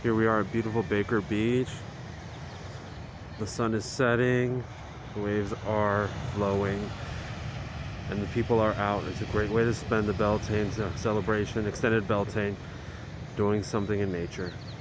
Here we are at beautiful Baker Beach. The sun is setting, the waves are flowing, and the people are out. It's a great way to spend the Beltane celebration, extended Beltane, doing something in nature.